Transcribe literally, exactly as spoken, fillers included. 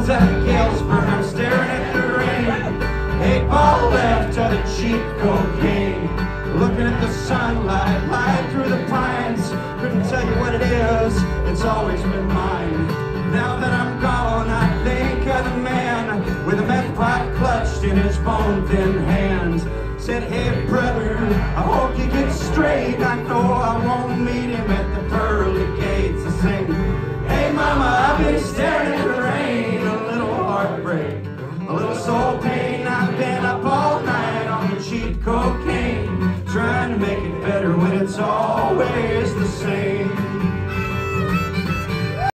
was at Galesburg, I'm staring at the rain. Eight ball left of the cheap cocaine. Looking at the sunlight, light through the pines. Couldn't tell you what it is, it's always been mine. Now that I'm gone, I think of the man with a meth pipe clutched in his bone-thin hand. Said, hey brother, I hope you get straight. I know I won't meet him at